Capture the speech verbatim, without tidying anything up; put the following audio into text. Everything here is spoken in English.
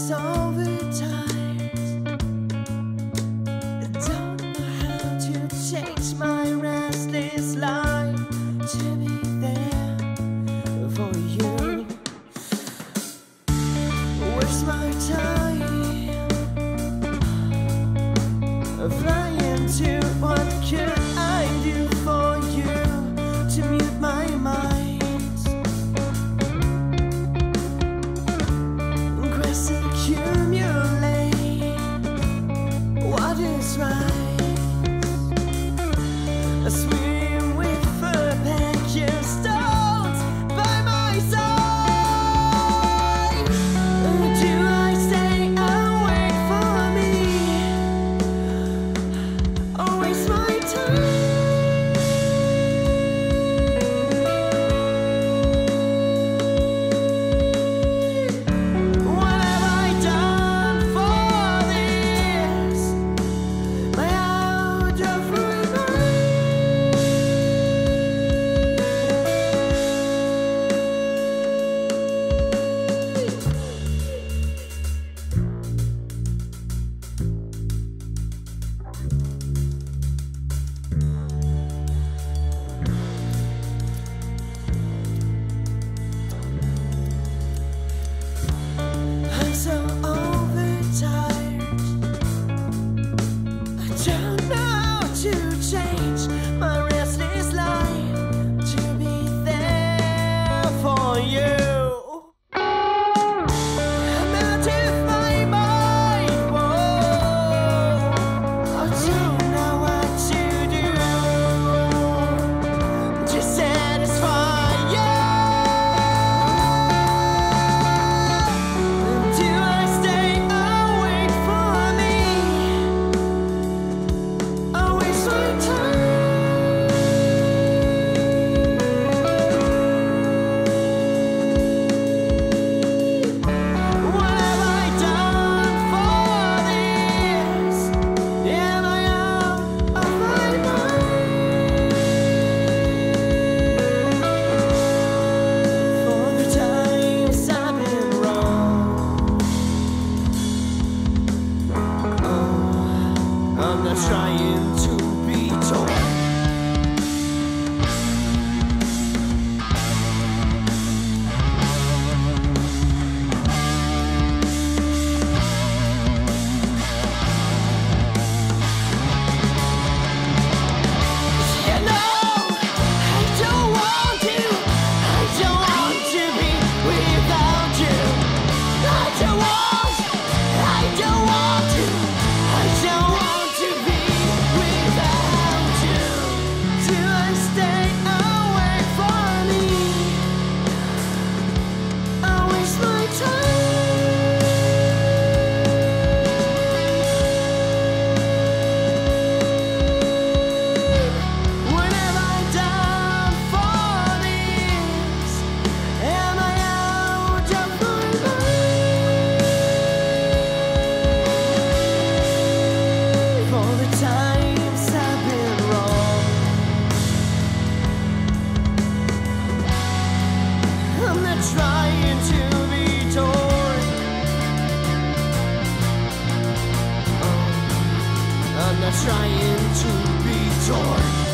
so tired. I don't know how to change my restless life to be there for you. Waste my time flying to what could I do for you to mute my mind. Quest accumulate what is right. I swim with a pack of stones by my side. Do I stay awake for me or waste my time? So overtired, I don't know how to change my restless life to be there for you. I'm out of my mind, whoa. I don't know what to do to satisfy you. I'm not trying to be told. You know, I don't want to, I don't want to be without you. I don't want, I don't want to, I don't want. Trying to be torn. Oh, I'm not trying to be torn.